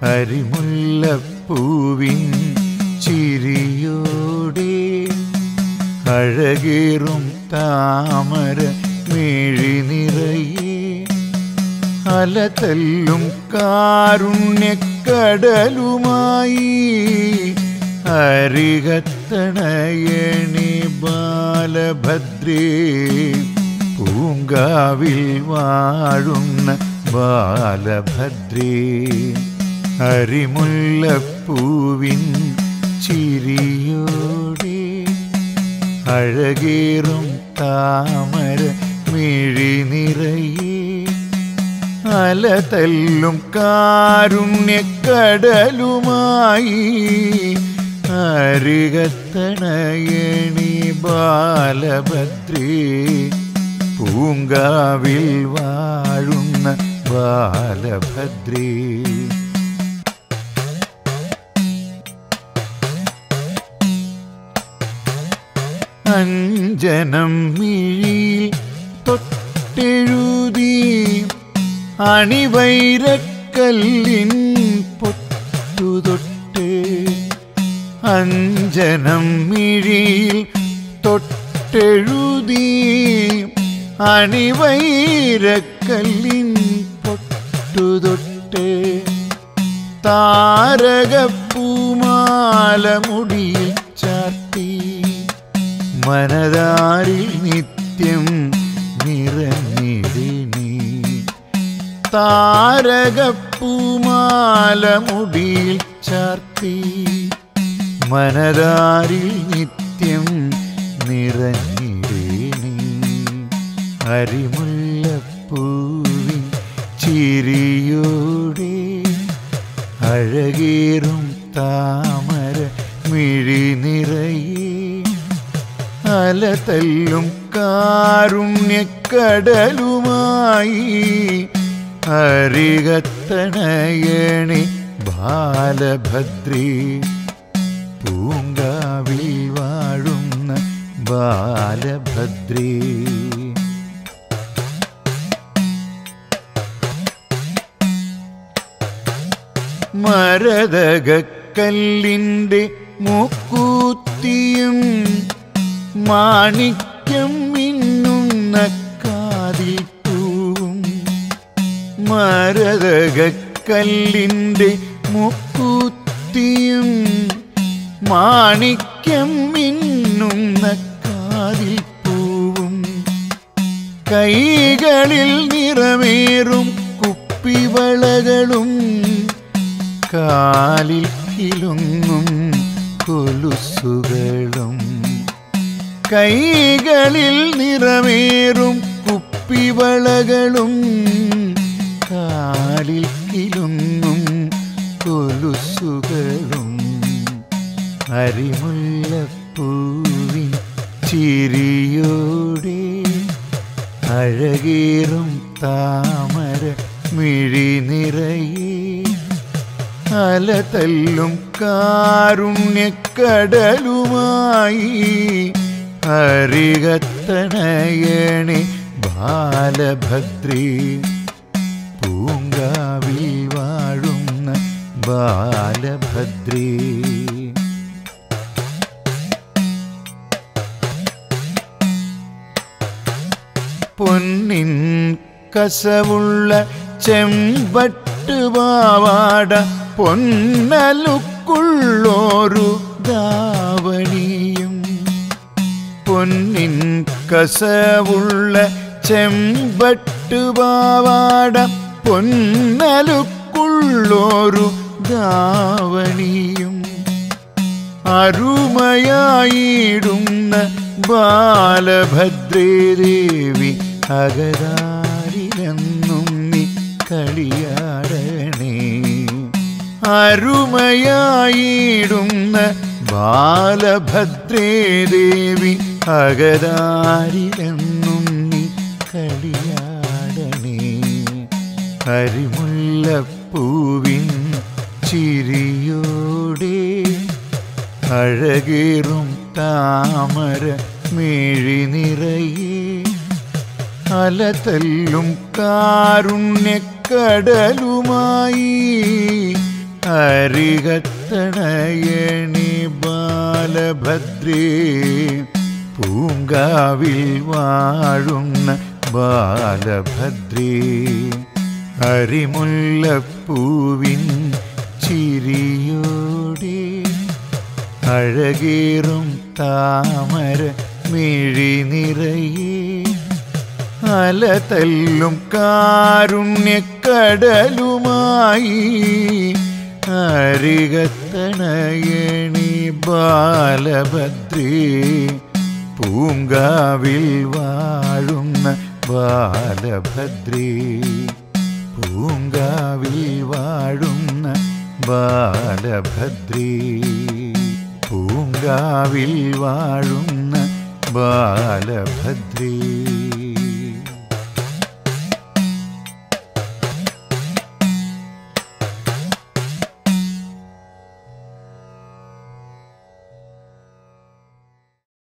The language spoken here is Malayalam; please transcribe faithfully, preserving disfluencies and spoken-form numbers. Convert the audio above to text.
അരിമുല്ലപ്പൂവിൻ ചിരിയോടെ അഴകേറും താമര മിഴി നിറയെ അലതല്ലും കാരുണ്യക്കടലുമായി അരികത്തണയണി ബാലഭദ്രേ പൂങ്കാവിൽ വാഴുന്ന ബാലഭദ്രേ അരിമുല്ലപ്പൂവിൻ ചിരിയോടെ അഴകേറും താമര മിഴി നിറയെ അലതല്ലും കാരുണ്യക്കടലുമായി അരികത്തണയണി ബാലഭദ്രേ പൂങ്കാവിൽ വാഴുന്ന ബാലഭദ്രേ അഞ്ജനം മിഴിയിൽ തൊട്ടെഴുതി അണിവൈരക്കല്ലിൻ പൊട്ടുതൊട്ട് അഞ്ജനം മിഴിയിൽ തൊട്ടെഴുതി അണിവൈരക്കല്ലിൻ പൊട്ടുതൊട്ട് താരകപ്പൂമാല മുടിയിൽ ചാർത്തി മനതാരിൽ നിത്യം നിറഞ്ഞിടിനി താരകപ്പൂമാല മുടിയിൽ ചാർത്തി മനതാരിൽ നിത്യം നിറഞ്ഞിടിനി അരിമുല്ലപ്പൂവിൻ ചിരിയോടെ അഴകേറും താമര മിഴി നിറയെ അലതല്ലും കാരുണ്യക്കടലുമായി അരികത്തണയണി ബാലഭദ്രേ പൂങ്കാവിൽ വാഴുന്ന ബാലഭദ്രേ മരതകക്കല്ലിൻ്റെ മൂക്കൂത്തിയും മാണിക്യം മിന്നുന്ന കാതിൽ പൂവും മരതകക്കല്ലിൻ്റെ മൂക്കൂത്തിയും മാണിക്യം മിന്നുന്ന കാതിൽ പൂവും കൈകളിൽ നിറമേറും കുപ്പിവളകളും കാലിൽ കിലുങ്ങും കൊലുസുകളും കൈകളിൽ നിറമേറും കുപ്പിവളകളും കാലിൽ കിലുങ്ങും കൊലുസുകളും അരിമുല്ലപ്പൂവിൻ ചിരിയോടെ അഴകേറും താമര മിഴി നിറയെ അലതല്ലും കാരുണ്യക്കടലുമായി അരികത്തണയണി ബാലഭദ്രേ പൂങ്കാവിൽ വാഴുന്ന ബാലഭദ്രേ പൊന്നിൻ കസവുള്ള ചെമ്പട്ടുപാവാട പൊന്നലുക്കുള്ളോരു ദാവണിയും പൊന്നിൻ കസവുള്ള ചെമ്പട്ടുപാവാട പൊന്നലുക്കുള്ളോരു ദാവണിയും അരുമയായിടുന്ന ബാലഭദ്രേ ദേവി അകതാരിലെന്നും നീ കളിയാടണേ അരുമയായിടുന്ന ബാലഭദ്രേ ദേവി അകതാരിലെന്നും നീ കളിയാടണേ അരിമുല്ലപ്പൂവിൻ ചിരിയോടെ അഴകേറും താമര മിഴി നിറയെ അലതല്ലും കാരുണ്യക്കടലുമായി അരികത്തണയണി ബാലഭദ്രേ പൂങ്കാവിൽ വാഴുന്ന ബാലഭദ്രേ അരിമുല്ലപ്പൂവിൻ ചിരിയോടെ അഴകേറും താമര മിഴി നിറയെ അലതല്ലും കാരുണ്യക്കടലുമായി അരികത്തണയണി ബാലഭദ്രേ പൂങ്കാവിൽ വാഴുന്ന ബാലഭദ്രേ പൂങ്കാവിൽ വാഴുന്ന ബാലഭദ്രേ പൂങ്കാവിൽ വാഴുന്ന ബാലഭദ്രേ